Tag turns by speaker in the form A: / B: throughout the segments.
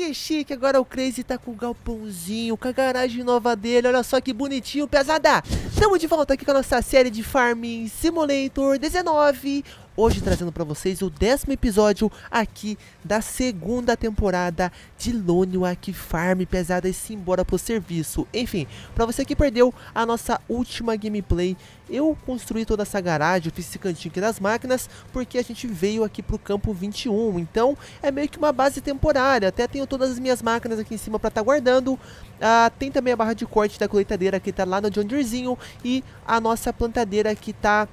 A: Que chique, agora o Crazy tá com o galpãozinho, com a garagem nova dele, olha só que bonitinho, pesada. Estamos de volta aqui com a nossa série de Farming Simulator 19. Hoje trazendo pra vocês o 10º episódio aqui da segunda temporada de Lone Wake Farm, pesada, e simbora pro serviço. Enfim, pra você que perdeu a nossa última gameplay, eu construí toda essa garagem, eu fiz esse cantinho aqui das máquinas, porque a gente veio aqui pro campo 21, então é meio que uma base temporária. Até tenho todas as minhas máquinas aqui em cima pra estar guardando. Tem também a barra de corte da colheitadeira que tá lá no John Deerezinho, e a nossa plantadeira que tá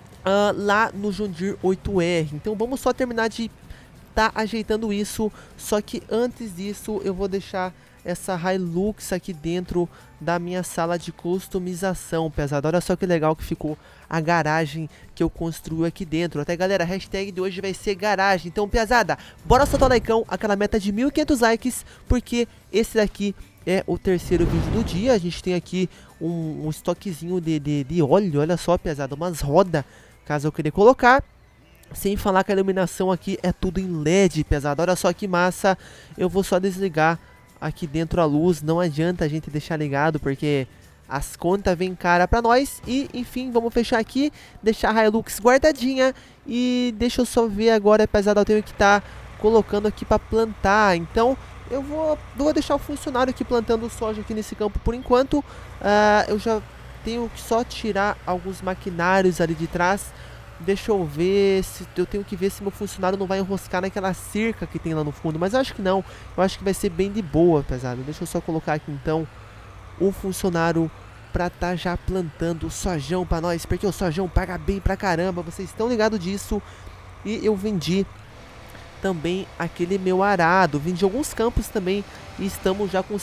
A: lá no John Deere 8R. Então vamos só terminar de ajeitando isso. Só que antes disso eu vou deixar essa Hilux aqui dentro da minha sala de customização, pesado. Olha só que legal que ficou a garagem que eu construí aqui dentro. Até galera, a hashtag de hoje vai ser garagem. Então pesada, bora soltar o likeão, aquela meta de 1.500 likes, porque esse daqui é o terceiro vídeo do dia. A gente tem aqui um estoquezinho de óleo, olha só pesado, umas rodas, caso eu queira colocar. Sem falar que a iluminação aqui é tudo em LED, pesado. Olha só que massa. Eu vou só desligar aqui dentro a luz. Não adianta a gente deixar ligado, porque as contas vêm cara pra nós. E enfim, vamos fechar aqui, deixar a Hilux guardadinha. E deixa eu só ver agora, pesado, eu tenho que estar colocando aqui pra plantar. Então eu vou deixar o funcionário aqui plantando soja aqui nesse campo por enquanto. Eu já tenho que só tirar alguns maquinários ali de trás. Deixa eu ver se eu tenho que ver se meu funcionário não vai enroscar naquela cerca que tem lá no fundo. Mas eu acho que não. Eu acho que vai ser bem de boa, pesado. Deixa eu só colocar aqui então o funcionário pra tá já plantando o sojão pra nós, porque o sojão paga bem pra caramba. Vocês estão ligados disso. E eu vendi também aquele meu arado. Vendi alguns campos também e estamos já com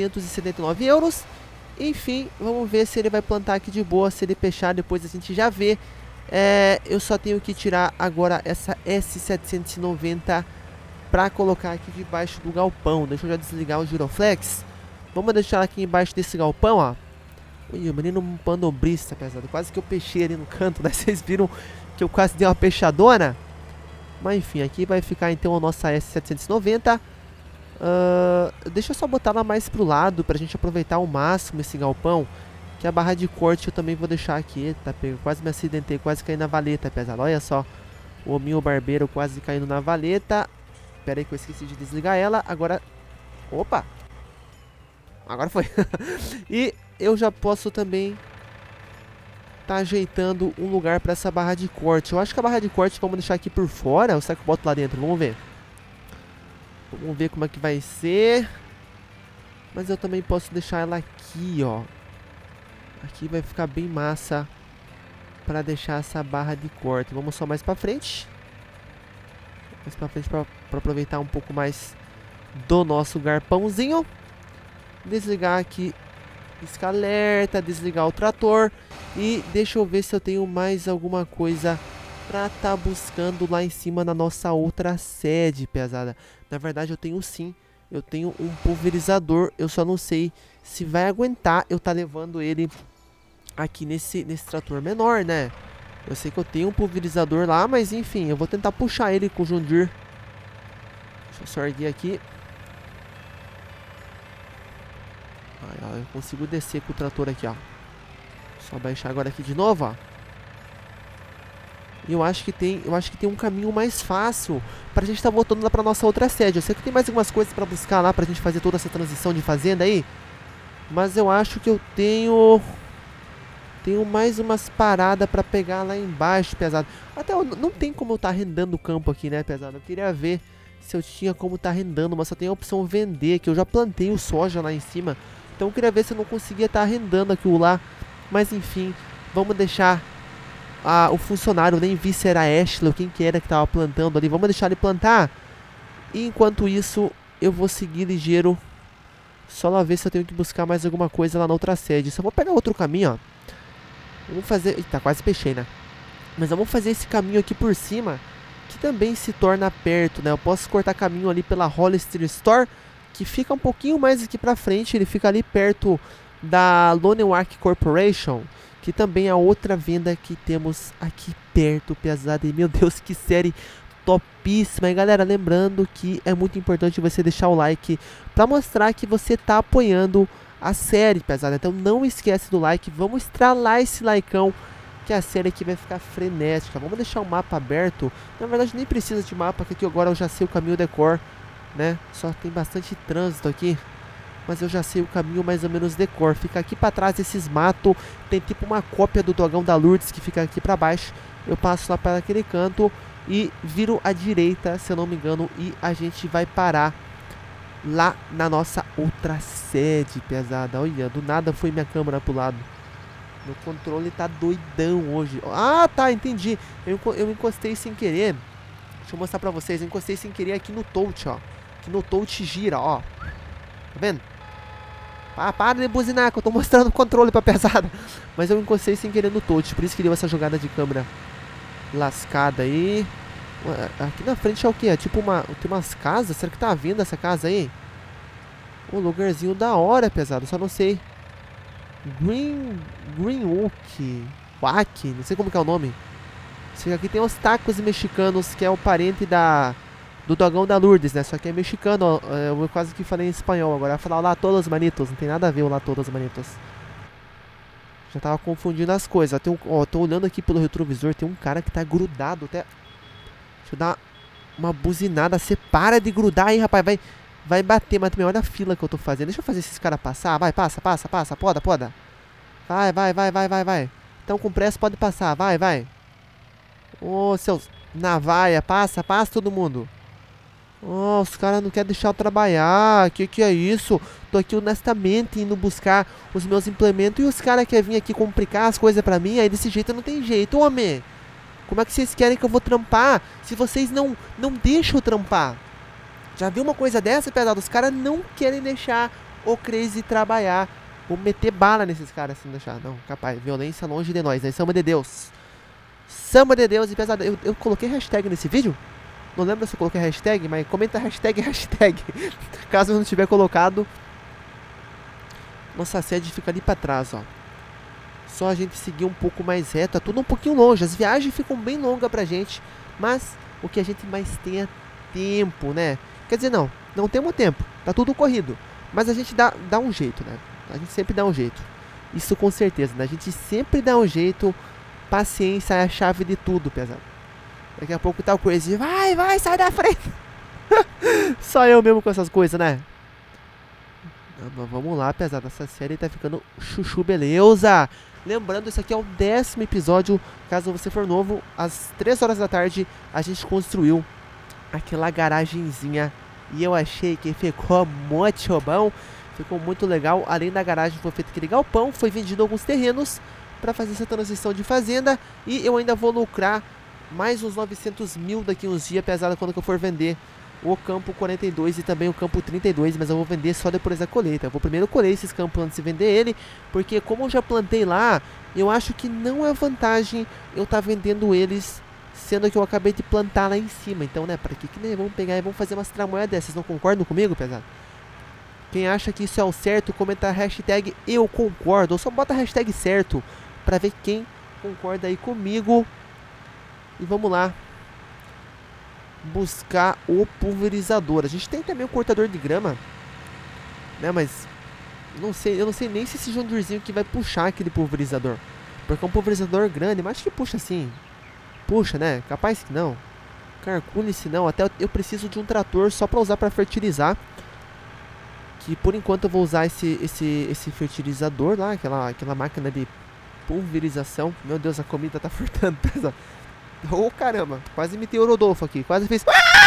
A: 779 euros. Enfim, vamos ver se ele vai plantar aqui de boa. Se ele fechar, depois a gente já vê. Eu só tenho que tirar agora essa S790 para colocar aqui debaixo do galpão. Deixa eu já desligar o giroflex. Vamos deixar aqui embaixo desse galpão, ó. Ui, o menino manobrista, pesado. Quase que eu peixei ali no canto, né? Vocês viram que eu quase dei uma peixadona. Mas enfim, aqui vai ficar então a nossa S790. Deixa eu só botar ela mais pro lado pra gente aproveitar ao máximo esse galpão. Que a barra de corte eu também vou deixar aqui, tá? Quase me acidentei, quase caí na valeta, pesado. Olha só, o hominho barbeiro quase caindo na valeta. Pera aí que eu esqueci de desligar ela. Agora, opa! Agora foi. E eu já posso também tá ajeitando um lugar para essa barra de corte. Eu acho que a barra de corte vamos deixar aqui por fora. Ou será que eu boto lá dentro? Vamos ver. Vamos ver como é que vai ser. Mas eu também posso deixar ela aqui, ó. Aqui vai ficar bem massa para deixar essa barra de corte. Vamos só mais para frente. Mais para frente para aproveitar um pouco mais do nosso garpãozinho. Desligar aqui pisca alerta, desligar o trator. E deixa eu ver se eu tenho mais alguma coisa para tá buscando lá em cima na nossa outra sede, pesada. Na verdade eu tenho sim. Eu tenho um pulverizador, eu só não sei se vai aguentar eu tá levando ele aqui nesse trator menor, né? Eu sei que eu tenho um pulverizador lá, mas enfim, eu vou tentar puxar ele com o John Deere. Deixa eu só erguer aqui. Aí, ó, eu consigo descer com o trator aqui, ó. Só baixar agora aqui de novo, ó. E eu acho que tem um caminho mais fácil pra gente tá voltando lá pra nossa outra sede. Eu sei que tem mais algumas coisas pra buscar lá pra gente fazer toda essa transição de fazenda aí. Mas eu acho que eu tenho mais umas paradas pra pegar lá embaixo, pesado. Até não tem como eu tá arrendando o campo aqui, né, pesado? Eu queria ver se eu tinha como tá arrendando, mas só tem a opção vender, que eu já plantei o soja lá em cima. Então eu queria ver se eu não conseguia tá arrendando aquilo lá. Mas enfim, vamos deixar o funcionário, nem vi se era Ashley ou quem que era que tava plantando ali. Vamos deixar ele plantar. E enquanto isso, eu vou seguir ligeiro. Só lá ver se eu tenho que buscar mais alguma coisa lá na outra sede. Só vou pegar outro caminho, ó. Vamos fazer... Eita, quase fechei, né? Mas vamos fazer esse caminho aqui por cima, que também se torna perto, né? Eu posso cortar caminho ali pela Hollister Store, que fica um pouquinho mais aqui pra frente. Ele fica ali perto da Lone Wake Corporation, que também é outra venda que temos aqui perto, pesada. E meu Deus, que série topíssima. E galera, lembrando que é muito importante você deixar o like pra mostrar que você tá apoiando a série, pesada. Então não esquece do like, vamos estralar esse likeão, que a série aqui vai ficar frenética. Vamos deixar o mapa aberto. Na verdade nem precisa de mapa, porque aqui agora eu já sei o caminho decor, né? Só tem bastante trânsito aqui, mas eu já sei o caminho mais ou menos decor. Fica aqui pra trás esses matos. Tem tipo uma cópia do Dogão da Lourdes que fica aqui pra baixo. Eu passo lá para aquele canto e viro à direita, se eu não me engano, e a gente vai parar lá na nossa outra sede, pesada. Olha, do nada foi minha câmera pro lado. Meu controle tá doidão hoje. Ah, tá, entendi. Eu encostei sem querer. Deixa eu mostrar pra vocês. Eu encostei sem querer aqui no touch, ó. Aqui no touch gira, ó. Tá vendo? Ah, para de buzinar, que eu tô mostrando o controle pra pesada. Mas eu encostei sem querer no touch. Por isso que deu essa jogada de câmera lascada aí. Aqui na frente é o que? É tipo tem umas casas. Será que tá vindo essa casa aí? Um lugarzinho da hora, pesado. Só não sei. Greenwood. Wack. Não sei como que é o nome. Aqui tem os tacos mexicanos, que é o parente do Dogão da Lourdes, né? Só que é mexicano, ó. Eu quase que falei em espanhol. Agora eu vou falar lá todos manitos. Não tem nada a ver o lá todos manitos. Já tava confundindo as coisas. Ó, tô olhando aqui pelo retrovisor. Tem um cara que tá grudado até. Deixa eu dar uma buzinada. Você para de grudar aí, rapaz. Vai bater, mas também olha a fila que eu tô fazendo. Deixa eu fazer esses caras passar. Vai, passa. Poda. Vai. Então com pressa pode passar. Vai. Ô, seus navaia. Passa todo mundo. Oh, os caras não querem deixar eu trabalhar. Que é isso? Tô aqui honestamente indo buscar os meus implementos. E os caras querem vir aqui complicar as coisas pra mim. Aí desse jeito não tem jeito, homem. Como é que vocês querem que eu vou trampar se vocês não deixam eu trampar? Já viu uma coisa dessa, pesado? Os caras não querem deixar o Crazy trabalhar. Vou meter bala nesses caras se não deixar. Não, capaz. Violência longe de nós, né? Samba de Deus. Samba de Deus e pesado. Eu coloquei hashtag nesse vídeo? Não lembro se eu coloquei hashtag, mas comenta hashtag. Caso eu não tiver colocado. Nossa sede fica ali pra trás, ó. Só a gente seguir um pouco mais reto. É tudo um pouquinho longe. As viagens ficam bem longas pra gente. Mas o que a gente mais tem é tempo, né? Quer dizer, não temos tempo. Tá tudo corrido. Mas a gente dá um jeito, né? A gente sempre dá um jeito. Isso com certeza, né? A gente sempre dá um jeito. Paciência é a chave de tudo, pesado. Daqui a pouco tá o Crazy. Vai, sai da frente. Só eu mesmo com essas coisas, né? Mas vamos lá, pesado. Essa série tá ficando chuchu, beleza. Lembrando, esse aqui é o 10º episódio. Caso você for novo, às 3 horas da tarde a gente construiu aquela garagenzinha. E eu achei que ficou muito bom. Ficou muito legal. Além da garagem, foi feito aquele galpão. Foi vendido alguns terrenos para fazer essa transição de fazenda. E eu ainda vou lucrar mais uns 900 mil daqui uns dias, pesado, quando eu for vender o campo 42 e também o campo 32, mas eu vou vender só depois da colheita. Eu vou primeiro colher esses campos antes de vender ele, porque como eu já plantei lá, eu acho que não é vantagem eu estar vendendo eles, sendo que eu acabei de plantar lá em cima. Então, né, para que né, vamos pegar e vamos fazer umas tramóias dessas. Não concordam comigo, pesado? Quem acha que isso é o certo, comenta hashtag eu concordo, ou só bota hashtag certo, para ver quem concorda aí comigo. E vamos lá buscar o pulverizador. A gente tem também o cortador de grama, né? Mas eu não sei nem se esse Jondurzinho que vai puxar aquele pulverizador, porque é um pulverizador grande, mas acho que puxa sim. Puxa, né? Capaz que não. Calcule-se não. Até eu preciso de um trator só para usar para fertilizar. Que por enquanto eu vou usar esse fertilizador lá, aquela máquina de pulverização. Meu Deus, a comida tá furtando, pesado. Oh, caramba, quase imitei o Rodolfo aqui. Quase fez...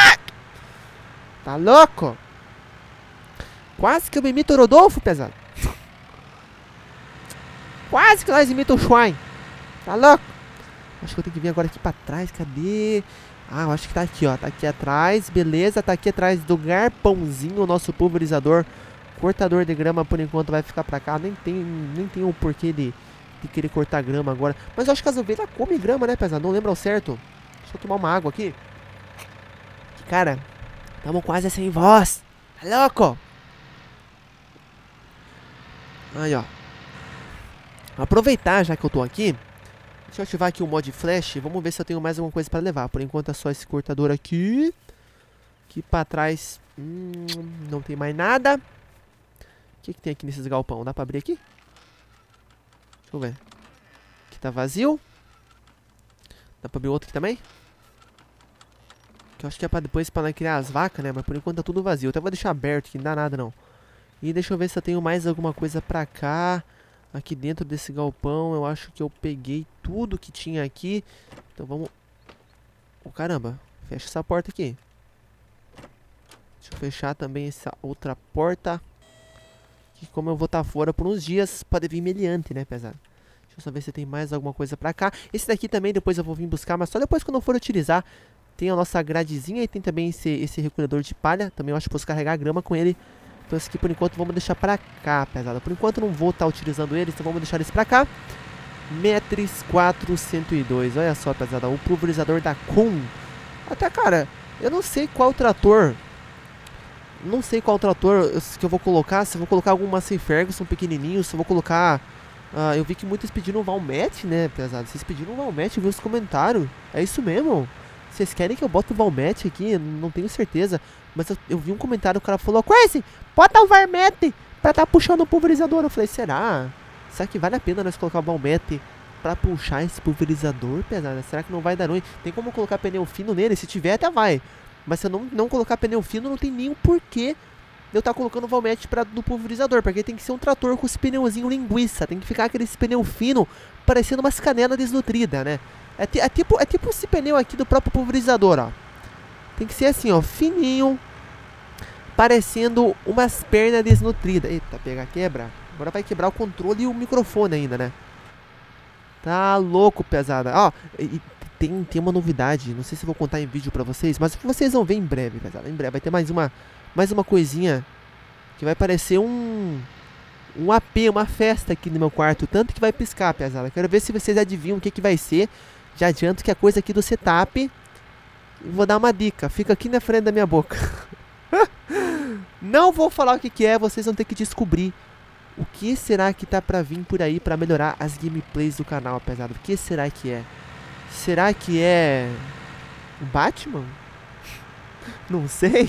A: Tá louco? Quase que eu me imito o Rodolfo, pesado. Quase que nós imitamos o Schwein. Tá louco? Acho que eu tenho que vir agora aqui pra trás. Cadê? Ah, eu acho que tá aqui, ó. Tá aqui atrás, beleza. Tá aqui atrás do garpãozinho o nosso pulverizador. Cortador de grama, por enquanto, vai ficar pra cá. Nem tem o porquê de querer cortar grama agora. Mas eu acho que as ovelhas comem grama, né, pesado? Não lembro ao certo. Deixa eu tomar uma água aqui. Cara, tamo quase sem voz. Tá louco? Aí, ó. Aproveitar, já que eu tô aqui, Deixa eu ativar aqui o mod flash. Vamos ver se eu tenho mais alguma coisa pra levar. Por enquanto é só esse cortador aqui. Aqui pra trás não tem mais nada. O que tem aqui nesses galpão? Dá pra abrir aqui? Deixa eu ver. Aqui tá vazio. Dá pra abrir outro aqui também? Que eu acho que é pra depois pra criar as vacas, né? Mas por enquanto tá tudo vazio. Eu até vou deixar aberto aqui, não dá nada não. E deixa eu ver se eu tenho mais alguma coisa pra cá. Aqui dentro desse galpão eu acho que eu peguei tudo que tinha aqui. Então vamos... Oh, caramba. Fecha essa porta aqui. Deixa eu fechar também essa outra porta. Que como eu vou estar fora por uns dias, pode vir meliante, né, pesado? Deixa eu só ver se tem mais alguma coisa pra cá. Esse daqui também depois eu vou vir buscar, mas só depois quando eu for utilizar. Tem a nossa gradezinha e tem também esse recolhedor de palha. Também eu acho que posso carregar grama com ele. Então esse aqui por enquanto vamos deixar pra cá, pesada. Por enquanto eu não vou estar utilizando eles, então vamos deixar eles pra cá. Metris 402, olha só, pesada. O pulverizador da Kuhn. Até, cara, eu não sei qual trator. Não sei qual trator que eu vou colocar. Se eu vou colocar algum Massey Ferguson pequenininho. Se eu vou colocar... eu vi que muitos pediram um Valmet, né, pesado. Vocês pediram um Valmet, eu vi os comentários. É isso mesmo? Vocês querem que eu bote o Valmet aqui? Eu não tenho certeza. Mas eu vi um comentário, o cara falou: Crazy, bota o Valmet pra tá puxando o pulverizador. Eu falei, será? Será que vale a pena nós colocar o Valmet pra puxar esse pulverizador, pesada? Será que não vai dar ruim? Tem como colocar pneu fino nele? Se tiver, até vai. Mas se eu não colocar pneu fino, não tem nenhum porquê de eu estar colocando o Valmet do pulverizador. Porque tem que ser um trator com os pneuzinhos linguiça. Tem que ficar aquele pneu fino, parecendo umas canelas desnutridas, né? É tipo esse pneu aqui do próprio pulverizador, ó. Tem que ser assim, ó, fininho, parecendo umas pernas desnutridas. Eita, pegar, quebra. Agora vai quebrar o controle e o microfone ainda, né? Tá louco, pesada. Ó, tem uma novidade. Não sei se eu vou contar em vídeo pra vocês, mas vocês vão ver em breve, pesada. Em breve vai ter mais uma coisinha que vai parecer um AP, uma festa aqui no meu quarto. Tanto que vai piscar, pesada. Quero ver se vocês adivinham o que vai ser. Já adianto que é coisa aqui do setup. Vou dar uma dica, fica aqui na frente da minha boca. Não vou falar o que é, vocês vão ter que descobrir. O que será que tá pra vir por aí pra melhorar as gameplays do canal, pesado? O que será que é? Será que é... o Batman? Não sei.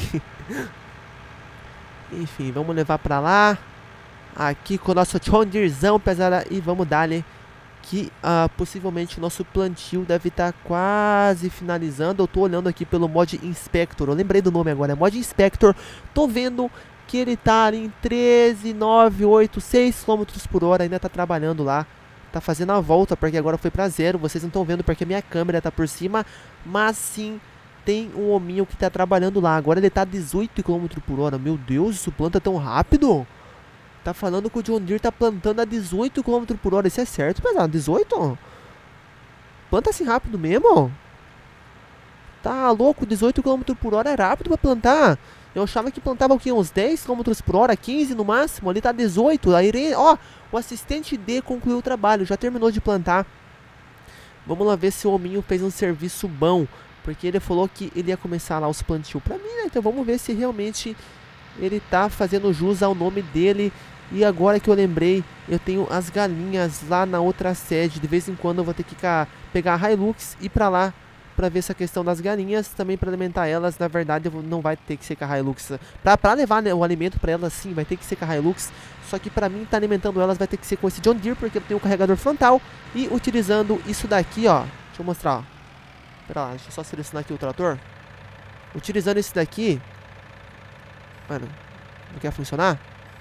A: Enfim, vamos levar pra lá. Aqui com o nosso John Deerezão, pesada. E vamos dar-lhe que possivelmente o nosso plantio deve estar quase finalizando. Eu tô olhando aqui pelo Mod Inspector. Eu lembrei do nome agora, é Mod Inspector. Tô vendo que ele tá em 13,986 km por hora. Ainda tá trabalhando lá. Tá fazendo a volta, porque agora foi pra zero. Vocês não estão vendo porque a minha câmera tá por cima. Mas sim, tem um hominho que tá trabalhando lá. Agora ele tá 18 km por hora. Meu Deus, isso planta tão rápido? Tá falando que o John Deere tá plantando a 18 km por hora. Isso é certo, pesado? 18? Planta assim rápido mesmo? Tá louco, 18 km por hora é rápido pra plantar. Eu achava que plantava o quê? Uns 10 km por hora, 15 no máximo. Ali tá 18. Aí, ó, o assistente D concluiu o trabalho, já terminou de plantar. Vamos lá ver se o hominho fez um serviço bom. Porque ele falou que ele ia começar lá os plantios pra mim, né? Então vamos ver se realmente ele tá fazendo jus ao nome dele. E agora que eu lembrei, eu tenho as galinhas lá na outra sede. De vez em quando eu vou ter que pegar a Hilux e ir pra lá pra ver essa questão das galinhas. Também pra alimentar elas, na verdade não vai ter que ser com a Hilux. Pra levar, né, o alimento pra elas sim, vai ter que ser com a Hilux. Só que pra mim tá alimentando elas vai ter que ser com esse John Deere, porque eu tenho o carregador frontal. E utilizando isso daqui, ó. Deixa eu mostrar, ó. Pera lá, deixa eu só selecionar aqui o trator. Utilizando esse daqui. Mano, não quer funcionar?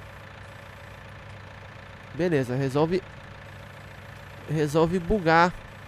A: Beleza, resolve bugar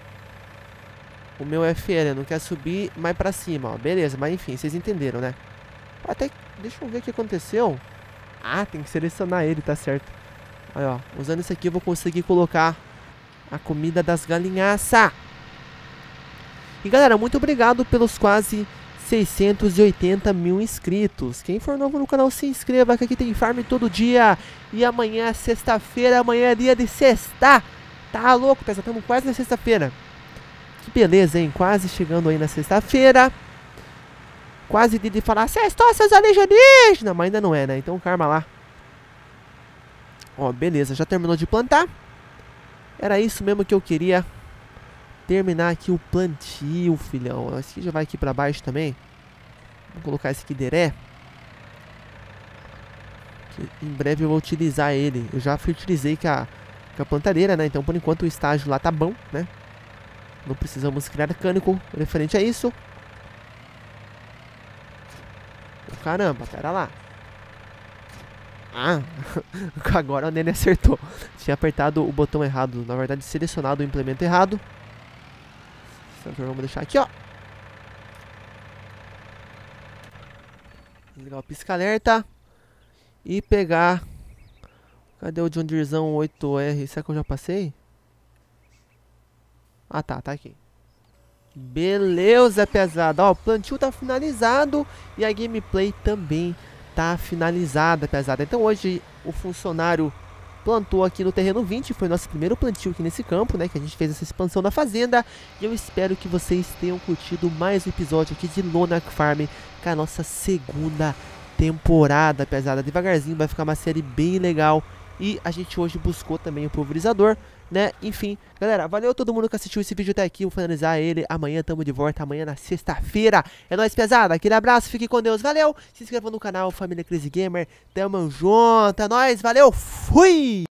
A: o meu FL, não quer subir mais pra cima, ó. Beleza, mas enfim, vocês entenderam, né? Até, deixa eu ver o que aconteceu. Ah, tem que selecionar ele, tá certo. Aí, ó, usando isso aqui eu vou conseguir colocar a comida das galinhaças. E galera, muito obrigado pelos quase 680 mil inscritos. Quem for novo no canal, se inscreva, que aqui tem farm todo dia. E amanhã é sexta-feira, amanhã é dia de sexta. Tá louco, pessoal, estamos quase na sexta-feira. Que beleza, hein? Quase chegando aí na sexta-feira. Quase de falar, sextou, seus alienígenas. Mas ainda não é, né? Então karma lá. Ó, beleza, já terminou de plantar. Era isso mesmo que eu queria. terminar aqui o plantio, filhão. Esse aqui já vai aqui pra baixo também. Vou colocar esse aqui deré. Que em breve eu vou utilizar ele. Eu já fertilizei com a plantadeira, né? Então por enquanto o estágio lá tá bom, né? Não precisamos criar cânico referente a isso. Caramba, pera lá. Ah, agora o Nene acertou. Tinha apertado o botão errado. Na verdade, selecionado o implemento errado. Vamos deixar aqui, ó. Desligar o pisca-alerta. E pegar... Cadê o John Deerezão 8R? Será que eu já passei? Ah, tá aqui. Beleza, pesada. Ó, o plantio tá finalizado e a gameplay também tá finalizada, pesada. Então hoje o funcionário plantou aqui no terreno 20, foi nosso primeiro plantio aqui nesse campo, né, que a gente fez essa expansão da fazenda. E eu espero que vocês tenham curtido mais um episódio aqui de Lonak Farm, com a nossa segunda temporada, pesada. Devagarzinho vai ficar uma série bem legal. E a gente hoje buscou também o pulverizador, né? Enfim, galera, valeu todo mundo que assistiu esse vídeo até aqui. Vou finalizar ele. Amanhã tamo de volta, amanhã na sexta-feira. É nóis, pesada. Aquele abraço, fique com Deus, valeu. Se inscreva no canal Família Crazy Gamer. Tamo junto, é nóis, valeu, fui!